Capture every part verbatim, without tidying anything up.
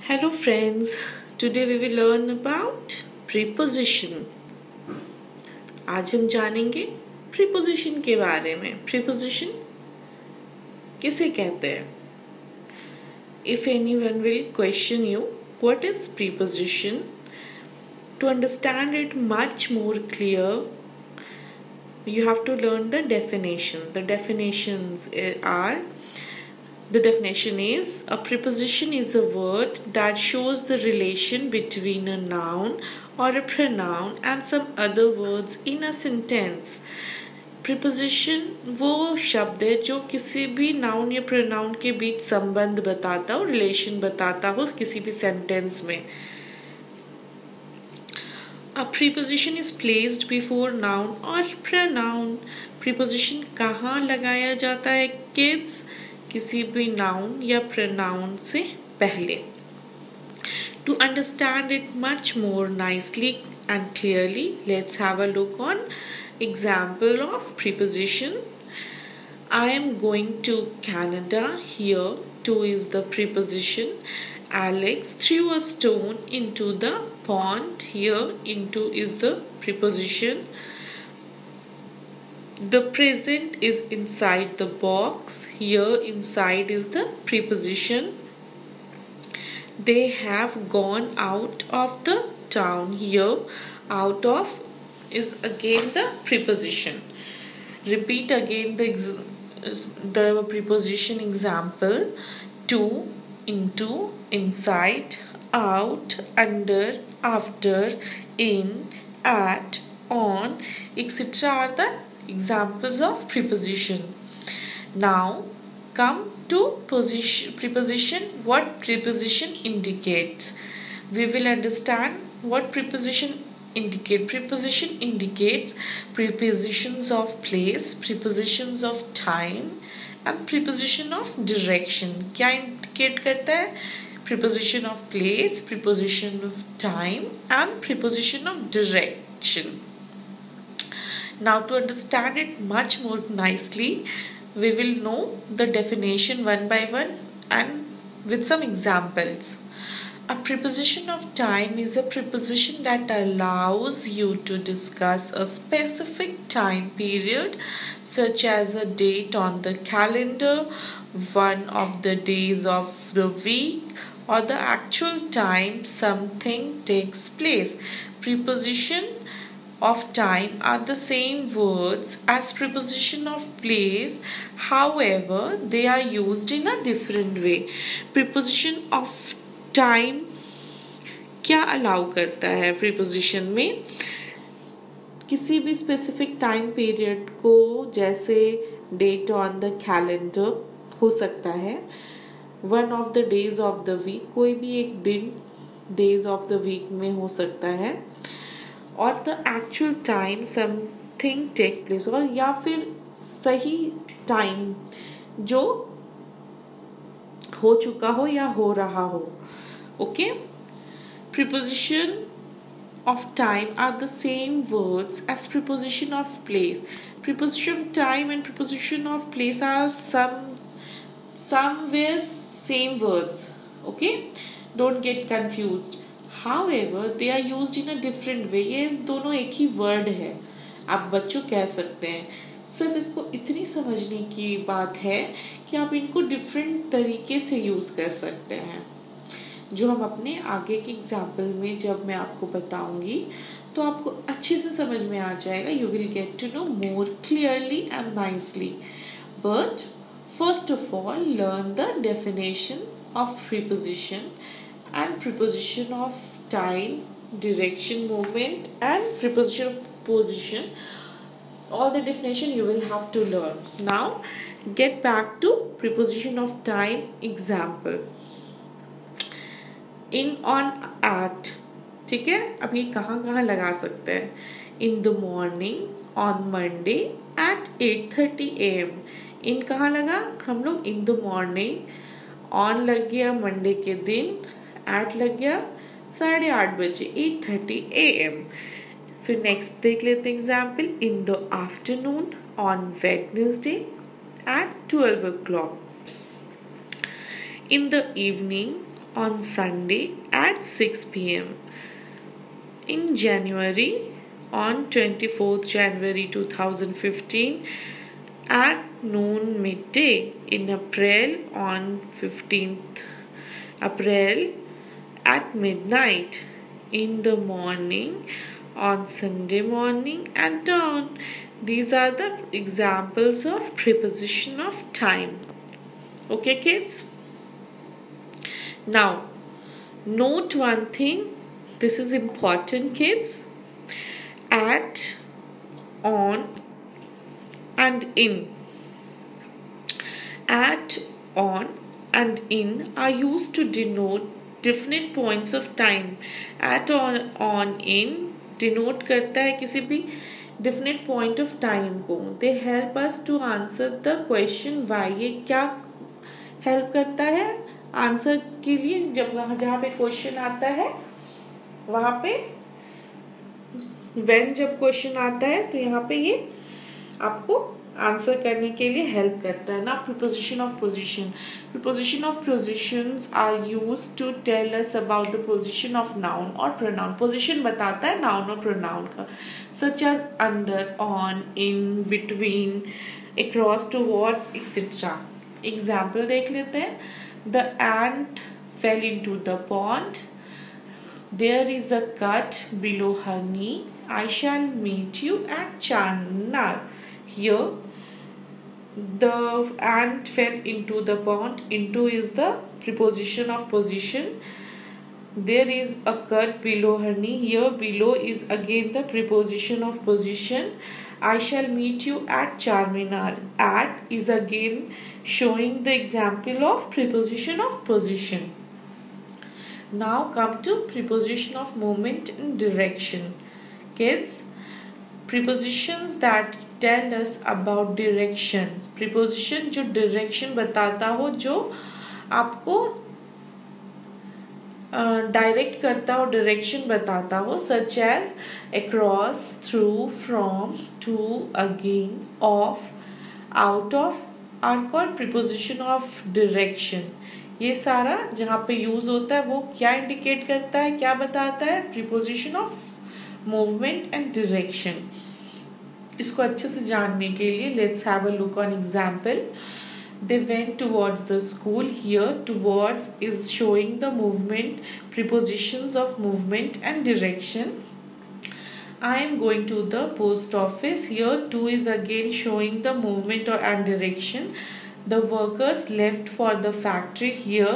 Hello friends, today we will learn about preposition. आज हम जानेंगे preposition के बारे में. Preposition किसे कहते हैं? If anyone will question you, what is preposition? To understand it much more clear, you have to learn the definition. The definitions are The definition is a preposition is a word that shows the relation between a noun or a pronoun and some other words in a sentence. Preposition वो शब्द है जो किसी भी noun या pronoun के बीच संबंध बताता हो, relation बताता हो किसी भी sentence में. A preposition is placed before noun or pronoun. Preposition कहाँ लगाया जाता है kids? किसी भी noun या pronoun से पहले. To understand it much more nicely and clearly, let's have a look on example of preposition. I am going to Canada. Here, to is the preposition. Alex threw a stone into the pond. Here, into is the preposition. The present is inside the box. Here inside is the preposition. They have gone out of the town. Here out of is again the preposition. Repeat again the the preposition example. To, into, inside, out, under, after, in, at, on, et cetera are the examples of preposition. Now come to position preposition. What preposition indicates? We will understand what preposition indicate. Preposition indicates prepositions of place, prepositions of time and preposition of direction. क्या indicate करता है? Preposition of place, preposition of time and preposition of direction. Now to understand it much more nicely, we will know the definition one by one and with some examples. A preposition of time is a preposition that allows you to discuss a specific time period such as a date on the calendar, one of the days of the week or the actual time something takes place. Preposition of time are the same words as preposition of place, however they are used in a different way. Preposition of time क्या allow करता है? preposition में किसी भी specific time period को, जैसे date on the calendar हो सकता है, one of the days of the week कोई भी एक दिन days of the week में हो सकता है, और the actual time something take place, और या फिर सही time जो हो चुका हो या हो रहा हो. Okay? Preposition of time are the same words as preposition of place. Preposition of time and preposition of place are some somewhere same words. Okay? Don't get confused. However, they are used in a different way. ये दोनों एक ही word है, आप बच्चों कह सकते हैं. सिर्फ इसको इतनी समझने की बात है कि आप इनको different तरीके से use कर सकते हैं, जो हम अपने आगे के एग्जाम्पल में जब मैं आपको बताऊंगी तो आपको अच्छे से समझ में आ जाएगा. You will get to know more clearly and nicely. But first of all, learn the definition of preposition and preposition of time, direction, movement and preposition of position. All the definition you will have to learn. Now get back to preposition of time example. In, on, at. ठीक है, अब ये कहाँ कहाँ लगा सकते हैं? In the morning, on Monday, at eight thirty a m In कहाँ लगा? हम लोग in the morning, on लग गया Monday के दिन, at लग गया साढ़े आठ बजे eight thirty a m फिर next देख लेते हैं example. In the afternoon, on Wednesday, at twelve o'clock. In the evening, on Sunday at six p m In January, on twenty-fourth January two thousand fifteen, at noon midday. In April, on fifteenth April at midnight. In the morning, on Sunday morning at dawn. These are the examples of preposition of time. Okay, kids? Now, note one thing. This is important, kids. At, on, and in. At, on, and in are used to denote definite points of time. At, on, on, in denote करता है किसी भी definite point of time को. They help us to answer the question why. ये क्या help करता है answer के लिए? जब जहाँ पे क्वेश्चन आता है वहाँ पे when जब क्वेश्चन आता है तो यहाँ पे ये आपको आंसर करने के लिए हेल्प करता है ना. Preposition of position. Prepositions of positions are used to tell us about the position of noun और प्रोनाउन. पोजीशन बताता है नाउन और प्रोनाउन का. Such as under, on, in, between, across, towards, etcetera. Example देख लेते हैं. The ant fell into the pond. There is a cut below her knee. I shall meet you at Charminar. Here, the ant fell into the pond. Into is the preposition of position. There is a cut below her knee. Here, below is again the preposition of position. I shall meet you at Charminar. At is again showing the example of preposition of position. Now come to preposition of movement and direction. Kids, prepositions that tell us about direction. Preposition जो direction बताता हो, जो आपको direct uh, करता हो, direction बताता हो, such as across, through, from, to, again, off, out of are called preposition of direction. ये सारा जहाँ पे यूज होता है वो क्या इंडिकेट करता है, क्या बताता है? Preposition of movement and direction. इसको अच्छे से जानने के लिए let's have a look on example. They went towards the school. Here, towards is showing the movement, prepositions of movement and direction. I am going to the post office. Here, to is again showing the movement or and direction. The workers left for the factory. Here,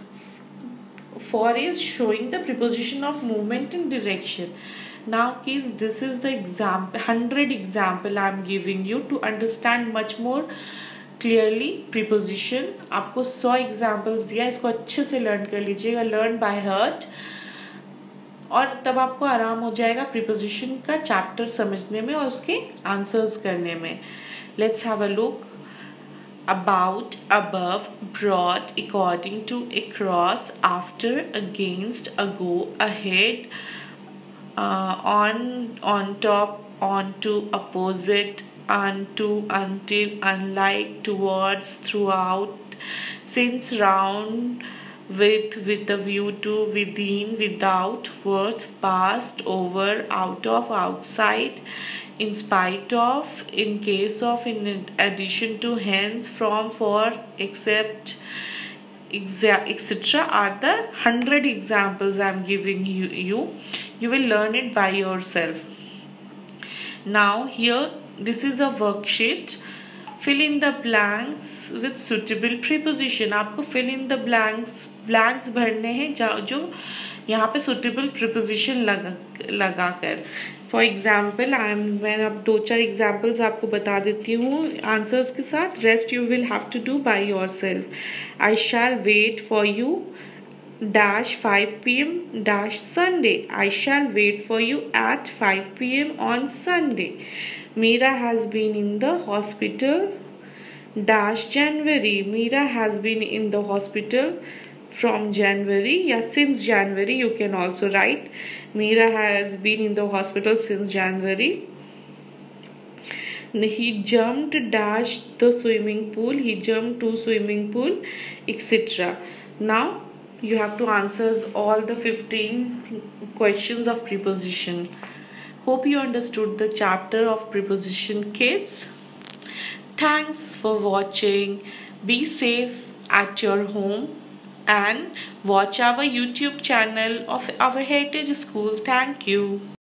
for is showing the preposition of movement and direction. Now, kids, this is the example, hundred example I am giving you to understand much more clearly preposition. आपको सौ examples दिया, इसको अच्छे से learn कर लीजिएगा, learn by heart, और तब आपको आराम हो जाएगा preposition का chapter समझने में और उसके answers करने में. Let's have a look. About, above, broad, according to, across, after, against, ago, ahead, uh, on, on top, onto, opposite, unto, until, unlike, towards, throughout, since, round, with, with a view to, within, without, worth, past, over, out of, outside, in spite of, in case of, in addition to, hence, from, for, except, et cetera are the hundred examples I am giving you, you. You will learn it by yourself. Now here, this is a worksheet. Fill in the blanks with suitable preposition. आपको fill in the blanks blanks भरने हैं जो यहाँ पे suitable preposition लगा लगा कर. For example I am मैं अब दो चार एग्जाम्पल्स आपको बता देती हूँ आंसर्स के साथ. Rest you will have to do by yourself. I shall wait for you dash five p m dash Sunday. I shall wait for you at five p m on Sunday. Meera has been in the hospital dash January. Meera has been in the hospital from January. Yeah, since January you can also write. Meera has been in the hospital since January. He jumped dash the swimming pool. He jumped to swimming pool, et cetera. Now you have to answer all the fifteen questions of preposition. Hope you understood the chapter of preposition, kids. Thanks for watching. Be safe at your home and watch our YouTube channel of our Heritage School. Thank you.